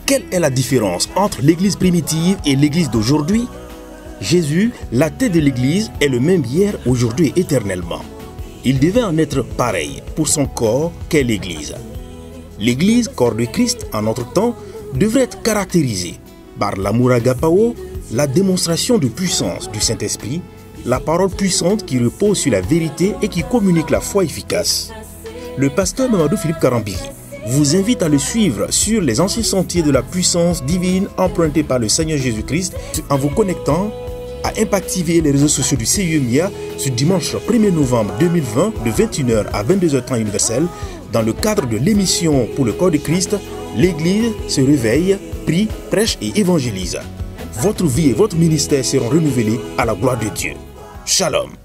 Quelle est la différence entre l'église primitive et l'église d'aujourd'hui? Jésus, la tête de l'église, est le même hier, aujourd'hui et éternellement. Il devait en être pareil pour son corps qu'est l'église. L'église, corps de Christ en notre temps, devrait être caractérisée par l'amour agapao, la démonstration de puissance du Saint-Esprit, la parole puissante qui repose sur la vérité et qui communique la foi efficace. Le pasteur Mamadou Philippe Karambiri vous invite à le suivre sur les anciens sentiers de la puissance divine empruntés par le Seigneur Jésus-Christ en vous connectant à Impact TV et les réseaux sociaux du CIEMIA ce dimanche 1er novembre 2020 de 21h à 22h30 universel dans le cadre de l'émission pour le corps de Christ, l'Église se réveille, prie, prêche et évangélise. Votre vie et votre ministère seront renouvelés à la gloire de Dieu. Shalom.